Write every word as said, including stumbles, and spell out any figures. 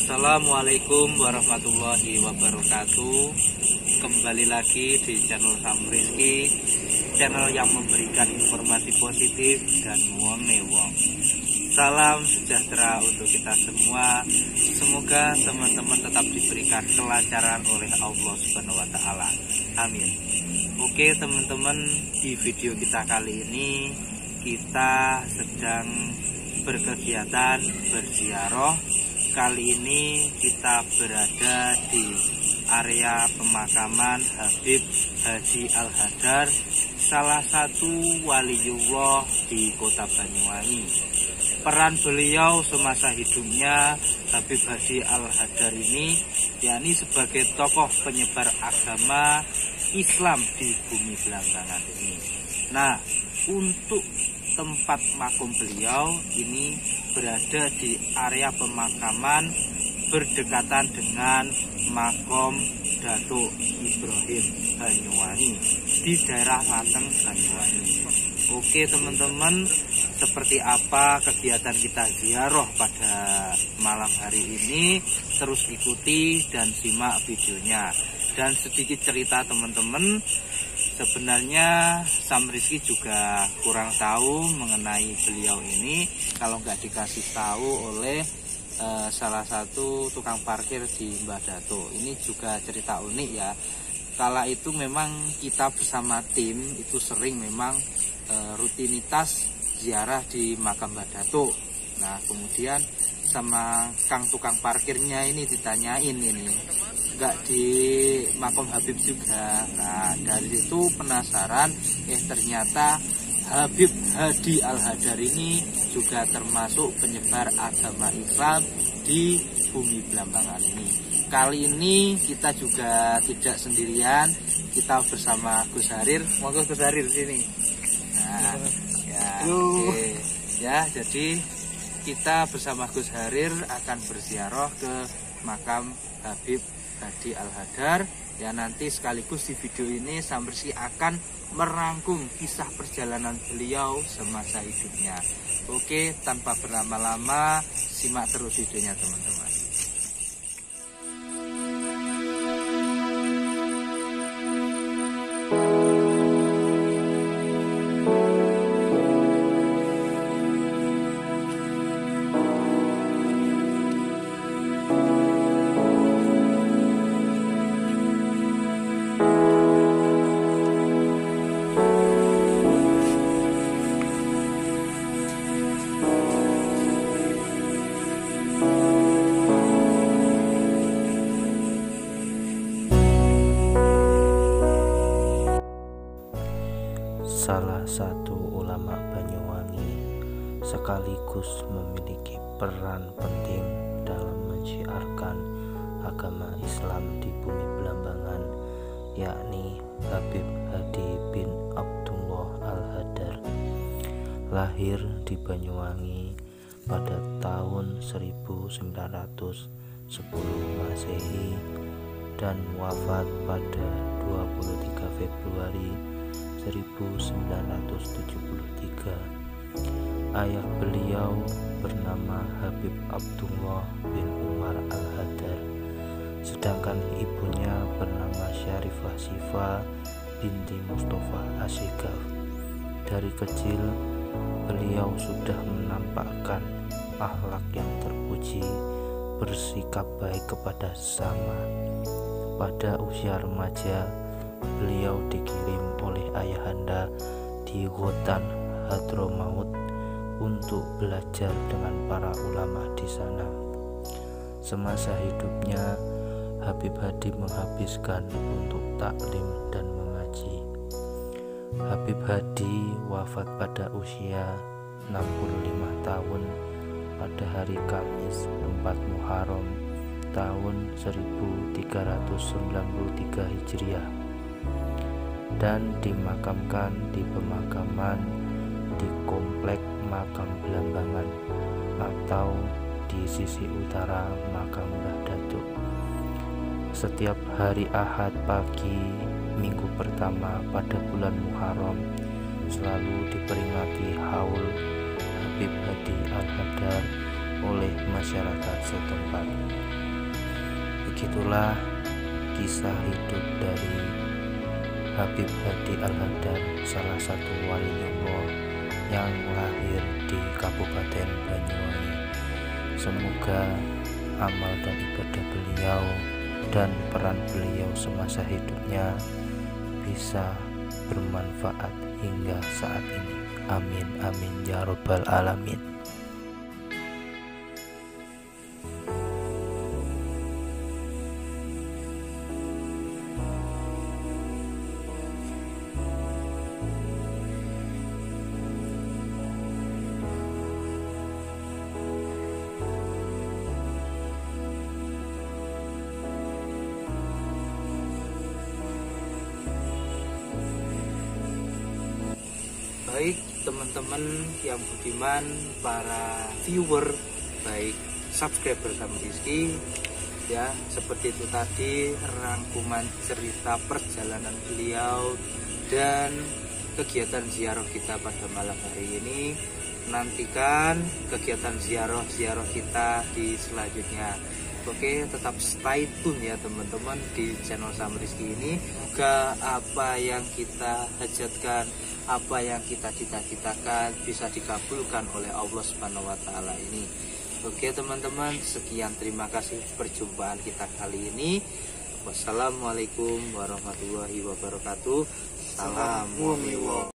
Assalamualaikum warahmatullahi wabarakatuh. Kembali lagi di channel Sam Rizky, channel yang memberikan informasi positif dan wong-wong. Salam sejahtera untuk kita semua. Semoga teman-teman tetap diberikan kelancaran oleh Allah Subhanahu wa taala. Amin. Oke teman-teman, di video kita kali ini kita sedang berkegiatan berziarah. Kali ini kita berada di area pemakaman Habib Hadi Al-Hadar, salah satu waliullah di kota Banyuwangi. Peran beliau semasa hidupnya, Habib Hadi Al-Hadar ini yakni sebagai tokoh penyebar agama Islam di bumi Belambangan ini. Nah, untuk tempat makom beliau ini berada di area pemakaman berdekatan dengan makom Datuk Ibrahim Banyuwangi di daerah Lateng Banyuwangi. Oke teman-teman, seperti apa kegiatan kita ziarah pada malam hari ini, terus ikuti dan simak videonya. Dan sedikit cerita teman-teman, sebenarnya Sam Rizky juga kurang tahu mengenai beliau ini kalau nggak dikasih tahu oleh uh, salah satu tukang parkir di Mbah Dato. Ini juga cerita unik ya. Kala itu memang kita bersama tim itu sering memang uh, rutinitas ziarah di makam Mbah Dato. Nah kemudian sama kang tukang parkirnya ini ditanyain ini nggak di makom Habib juga. Nah dari situ penasaran, eh ternyata Habib Hadi Al-Hadar ini juga termasuk penyebar agama Islam di bumi Belambangan ini. Kali ini kita juga tidak sendirian, kita bersama Gus Harir. Monggo Gus Harir sini. Nah ya, oke. Ya jadi kita bersama Gus Harir akan berziarah ke makam Habib Hadi Al-Hadar. Ya nanti sekaligus di video ini Sam Rizky akan merangkum kisah perjalanan beliau semasa hidupnya. Oke, tanpa berlama-lama simak terus videonya teman-teman. Salah satu ulama Banyuwangi sekaligus memiliki peran penting dalam menyiarkan agama Islam di bumi Belambangan, yakni Habib Hadi bin Abdullah Al-Hadar. Lahir di Banyuwangi pada tahun seribu sembilan ratus sepuluh Masehi dan wafat pada dua puluh tiga Februari seribu sembilan ratus tujuh puluh tiga. Ayah beliau bernama Habib Abdullah bin Umar Al-Hadar, sedangkan ibunya bernama Syarifah Sifa binti Mustafa Asyikaf. Dari kecil beliau sudah menampakkan akhlak yang terpuji, bersikap baik kepada sesama. Pada usia remaja beliau dikirim oleh ayahanda di Ghotan Hadramaut untuk belajar dengan para ulama di sana. Semasa hidupnya Habib Hadi menghabiskan untuk taklim dan mengaji. Habib Hadi wafat pada usia enam puluh lima tahun pada hari Kamis empat Muharram tahun seribu tiga ratus sembilan puluh tiga Hijriah, dan dimakamkan di pemakaman di Komplek Makam Belambangan atau di sisi utara makam Mbah Datuk. Setiap hari Ahad pagi minggu pertama pada bulan Muharram selalu diperingati haul Habib Hadi Al-Hadar oleh masyarakat setempat. Begitulah kisah hidup dari Habib Hadi Al-Hadar, salah satu waliullah yang lahir di Kabupaten Banyuwangi. Semoga amal dan ibadah beliau dan peran beliau semasa hidupnya bisa bermanfaat hingga saat ini. Amin amin ya robbal alamin. Baik teman-teman yang budiman, para viewer, baik subscriber kami Rizky, ya seperti itu tadi rangkuman cerita perjalanan beliau dan kegiatan ziarah kita pada malam hari ini. Nantikan kegiatan ziarah-ziarah kita di selanjutnya. Oke, tetap stay tune ya teman-teman di channel Sam Rizky ini. Semoga apa yang kita hajatkan, apa yang kita cita-citakan bisa dikabulkan oleh Allah Subhanahu wa taala ini. Oke teman-teman, sekian, terima kasih perjumpaan kita kali ini. Wassalamualaikum warahmatullahi wabarakatuh. Salam.